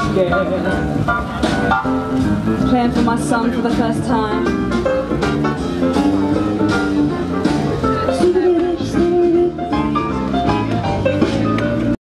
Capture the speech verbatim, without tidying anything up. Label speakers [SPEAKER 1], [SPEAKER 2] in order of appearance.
[SPEAKER 1] scared. Playing for my son for the first time.